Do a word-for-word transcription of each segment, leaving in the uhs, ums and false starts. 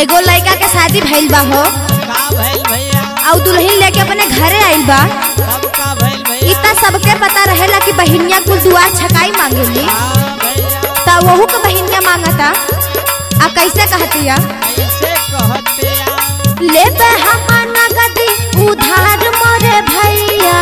एगो लड़का के शादी भइल बा हो का भइल भैया और दुल्हन लेके अपने घरे आइल बा। सब का भइल भैया इतना सबके पता रहेला कि बहिनिया कुल दुआ छकाई मांगेली, हां भैया ता वहू के बहिनिया मांगता। आ कैसे कहतिया कैसे कहतिया लेबे हम नगदी उधार मोरे भैया,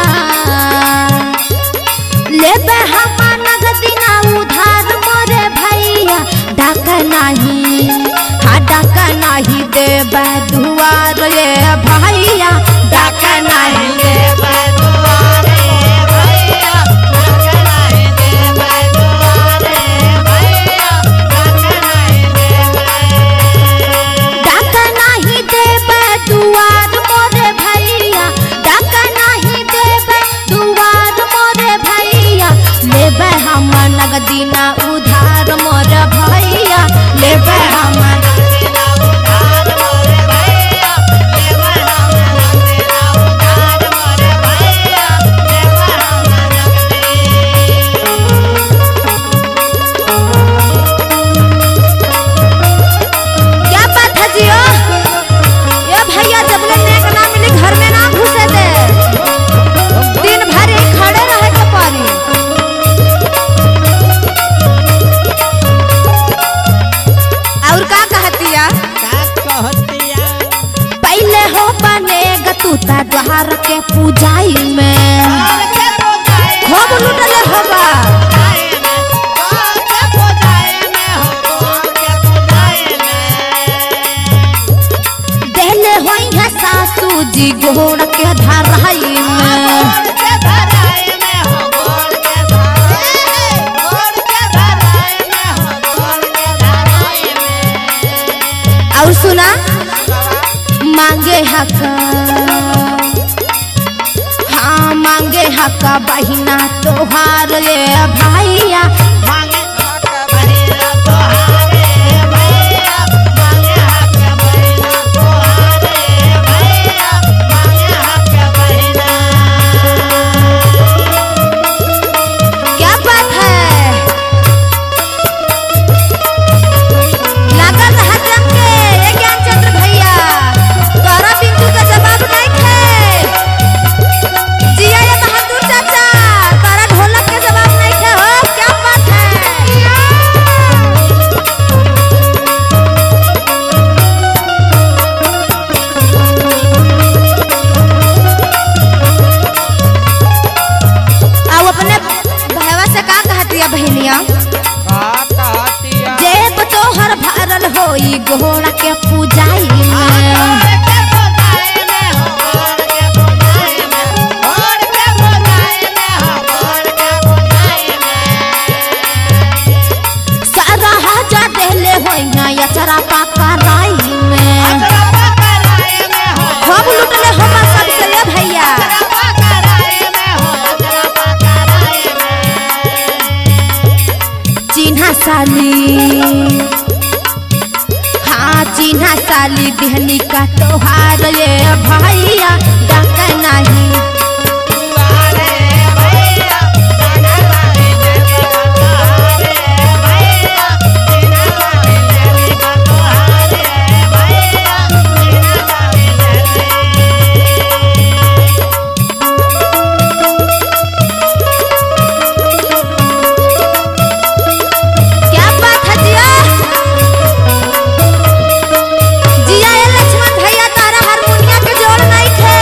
लेबे हम नगदी ना उधार मोरे भैया, डाका नहीं हाँ डाका नहीं देबे दुआर रे भैया, डाका नहीं देबे दुआर रे भैया, डाका नहीं देबे दुआर रे भैया, डाका नहीं देबे, डाका नहीं देबे दुआर मोरे भैया, डाका नहीं देबे दुआर मोरे भैया, लेबे हम नगदी ना उधार मोरे भैया, लेबे हम नगदी ना उधार मोरे भैया, लेबे हम नगदी ना उधार मोरे भैया, लेबे हम नगदी। क्या बात है जियो ये भैया, जबले नेक ना मिली घर में ना घुसे दे, दिन भर ही खड़े रहे के पड़ी। और का कहतिया का कहतिया पहले हो बनेगा तू ता द्वार के पूजाई में खूब लुटले होगा, देले होई है सासू जी गोड़ के धराई में। और सुना मांगे हका हाँ मांगे हका बहिना तोहार रे भैया, मांगे हका बहिना तोहार रे भैया, मांगे हका बहिना तोहार रे भैया, मांगे हका बहिना। क्या बात है लागल रहा जम के ये ज्ञानचंद्र भैया, तोरा बिंदु का जवाब नहीं थे जिया ये बहादुर चाचा, तोरा ढोलक के जवाब नहीं थे हो। क्या बात है आओ अपने भैया से का कहतिया बहनिया का कहतिया जेब तोहर भरल होई घोड़ा के पूजाई में, सारा हाजा देले होई ना यचरा पाका राई में, खूब लुटले होगा सबसे ले भैया। चिन्हा साली हाँ चिन्हा साली देहनी का तोहार ये भैया, डाका नहीं क्या बात है जिया जिया ये लक्ष्मण भैया तारा हारमोनिया के जोड़ नहीं थे।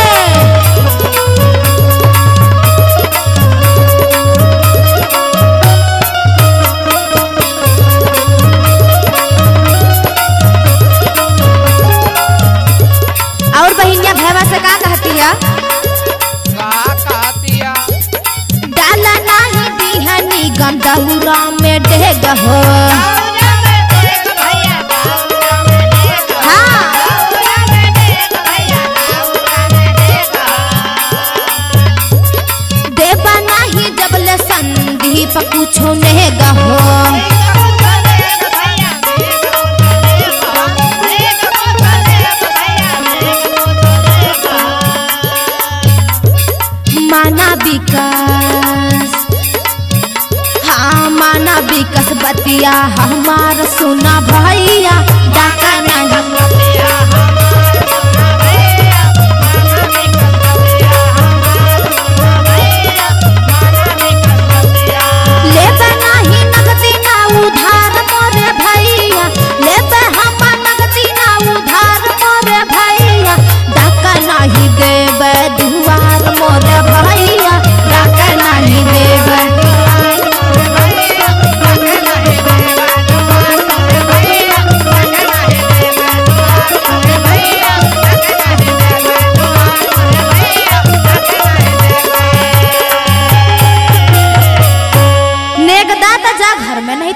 और बहिनिया भैया से का कहतिया का कहतिया डाला नहीं बिहनी गंदौरा में डेग हो हाँ देबा नहीं जबले संदीप कुछो नेग हो, माना विकास हाँ माना विकास बतिया हमार सुना भैया, डाका नहीं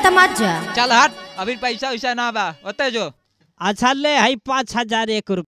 तो मत जा। चल हट, अभी पैसा वैसा ना बा, ओते जो। अच्छा ले हई पाँच हजार एक रुपया।